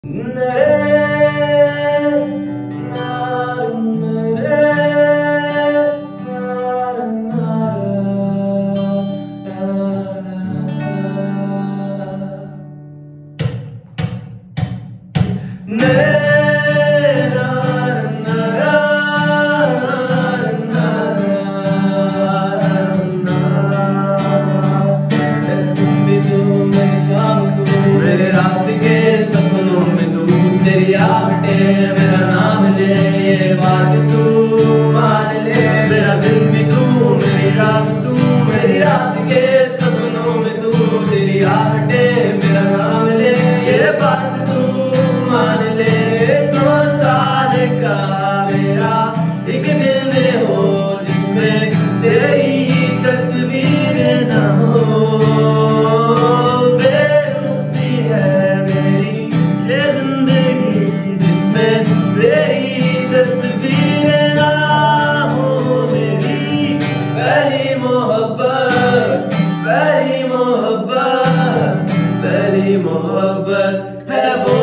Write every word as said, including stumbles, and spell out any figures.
तेरी आहटे मेरा नाम ले, ये बात तू मान ले। मेरा दिल भी तू, मेरी रात तू, मेरी रात के सपनों में तू। तेरी आहटे मेरा नाम ले, ये बात तू मान ले। सौ साल का मेरा एक दिल हो जिसमें तेरी तस्वीर न हो। बेरुखी है मेरी ये जिंदगी जिसमें तेरी तस्वीर ना हो। मेरी पहली मोहब्बत, पहली मोहब्बत, पहली मोहब्बत है वो।